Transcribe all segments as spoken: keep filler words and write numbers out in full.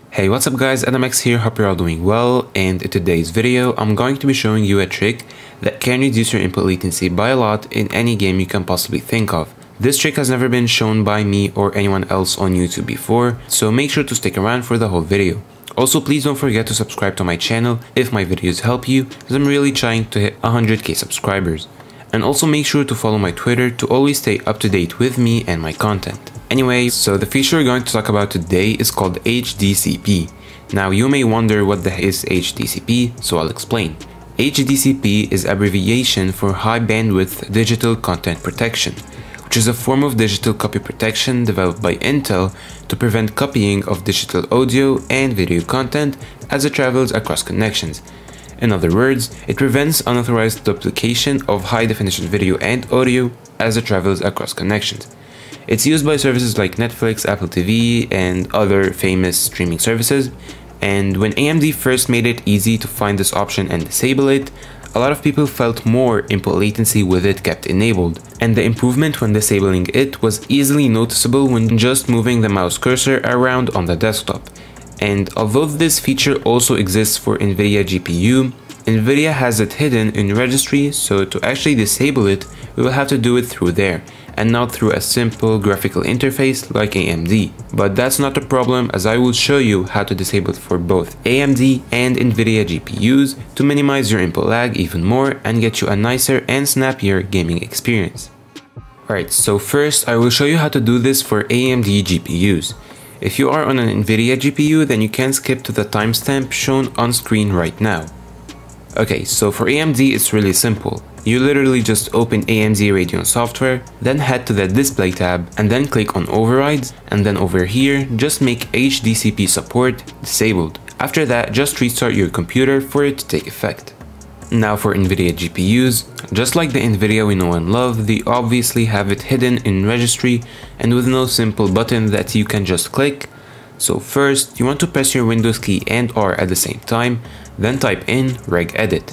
Hey, what's up guys, AdamX here, hope you're all doing well, and in today's video I'm going to be showing you a trick that can reduce your input latency by a lot in any game you can possibly think of. This trick has never been shown by me or anyone else on YouTube before, so make sure to stick around for the whole video. Also, please don't forget to subscribe to my channel if my videos help you, as I'm really trying to hit one hundred K subscribers. And also make sure to follow my Twitter to always stay up to date with me and my content. Anyway, so the feature we're going to talk about today is called H D C P. Now you may wonder what the heck is H D C P, so I'll explain. H D C P is abbreviation for High Bandwidth Digital Content Protection, which is a form of digital copy protection developed by Intel to prevent copying of digital audio and video content as it travels across connections. In other words, it prevents unauthorized duplication of high-definition video and audio as it travels across connections. It's used by services like Netflix, Apple T V, and other famous streaming services. And when A M D first made it easy to find this option and disable it, a lot of people felt more input latency with it kept enabled. And the improvement when disabling it was easily noticeable when just moving the mouse cursor around on the desktop. And although this feature also exists for NVIDIA G P U, NVIDIA has it hidden in registry, so to actually disable it, we will have to do it through there, and not through a simple graphical interface like A M D. But that's not a problem, as I will show you how to disable it for both A M D and NVIDIA G P Us to minimize your input lag even more and get you a nicer and snappier gaming experience. Alright, so first I will show you how to do this for A M D G P Us. If you are on an NVIDIA G P U, then you can skip to the timestamp shown on screen right now. Okay, so for A M D it's really simple. You literally just open A M D Radeon software, then head to the display tab and then click on overrides, and then over here just make H D C P support disabled. After that, just restart your computer for it to take effect. Now for NVIDIA G P Us, just like the NVIDIA we know and love, they obviously have it hidden in registry and with no simple button that you can just click. So first, you want to press your Windows key and R at the same time, then type in regedit.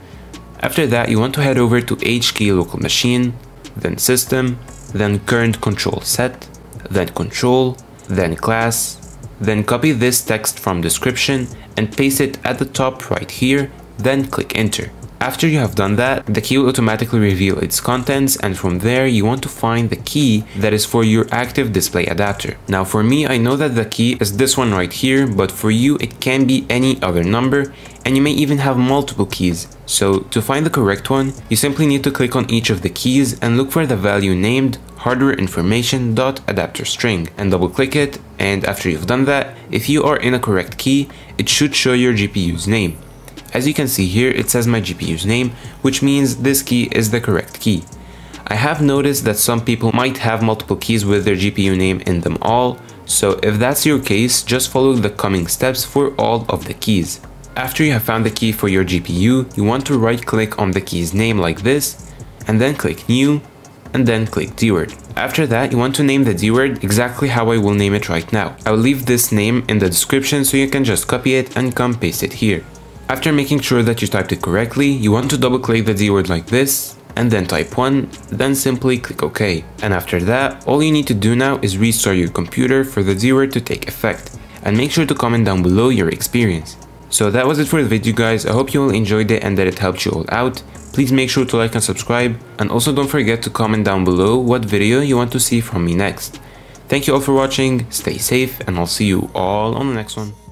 After that, you want to head over to H key local machine, then system, then current control set, then control, then class, then copy this text from description and paste it at the top right here, then click enter. After you have done that, the key will automatically reveal its contents, and from there you want to find the key that is for your active display adapter. Now for me, I know that the key is this one right here, but for you it can be any other number, and you may even have multiple keys. So to find the correct one, you simply need to click on each of the keys and look for the value named hardware information dot adapter string and double click it, and after you've done that, if you are in a correct key, it should show your G P U's name. As you can see here, it says my G P U's name, which means this key is the correct key. I have noticed that some people might have multiple keys with their G P U name in them all, so if that's your case, just follow the coming steps for all of the keys. After you have found the key for your G P U, you want to right click on the key's name like this, and then click new, and then click D word. After that, you want to name the D word exactly how I will name it right now. I will leave this name in the description so you can just copy it and come paste it here. After making sure that you typed it correctly, you want to double click the D word like this, and then type one, then simply click OK. And after that, all you need to do now is restart your computer for the D word to take effect. And make sure to comment down below your experience. So that was it for the video guys, I hope you all enjoyed it and that it helped you all out. Please make sure to like and subscribe, and also don't forget to comment down below what video you want to see from me next. Thank you all for watching, stay safe, and I'll see you all on the next one.